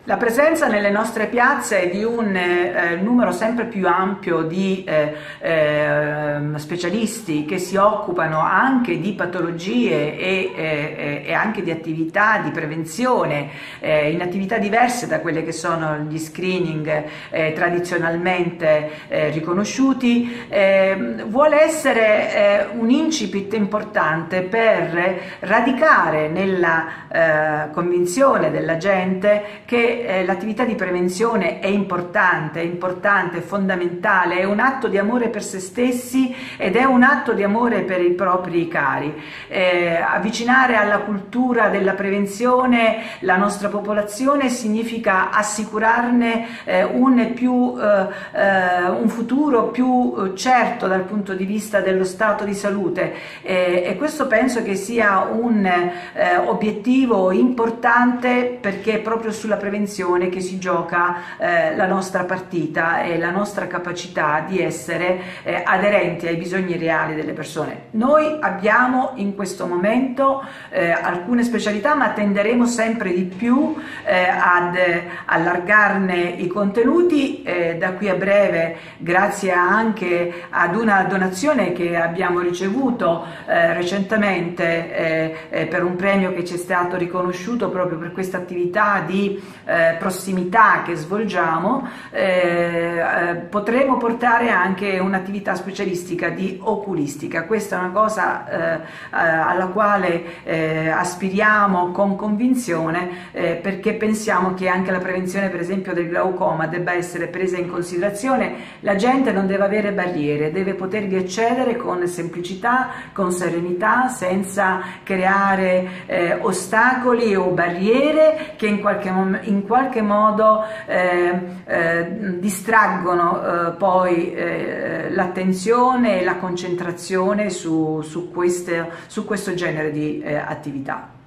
La presenza nelle nostre piazze di un numero sempre più ampio di specialisti che si occupano anche di patologie e anche di attività di prevenzione in attività diverse da quelle che sono gli screening tradizionalmente riconosciuti, vuole essere un incipit importante per radicare nella convinzione della gente che l'attività di prevenzione è importante, è fondamentale, è un atto di amore per se stessi ed è un atto di amore per i propri cari. Avvicinare alla cultura della prevenzione la nostra popolazione significa assicurarne un futuro più certo dal punto di vista dello stato di salute, e questo penso che sia un obiettivo importante, perché è proprio sulla prevenzione che si gioca la nostra partita e la nostra capacità di essere aderenti ai bisogni reali delle persone. Noi abbiamo in questo momento alcune specialità, ma tenderemo sempre di più ad allargarne i contenuti da qui a breve, grazie anche ad una donazione che abbiamo ricevuto recentemente per un premio che ci è stato riconosciuto proprio per questa attività di prossimità che svolgiamo. Potremo portare anche un'attività specialistica di oculistica. Questa è una cosa alla quale aspiriamo con convinzione, perché pensiamo che anche la prevenzione, per esempio, del glaucoma debba essere presa in considerazione. La gente non deve avere barriere, deve potervi accedere con semplicità, con serenità, senza creare ostacoli o barriere che in qualche modo distraggono poi l'attenzione e la concentrazione su questo genere di attività.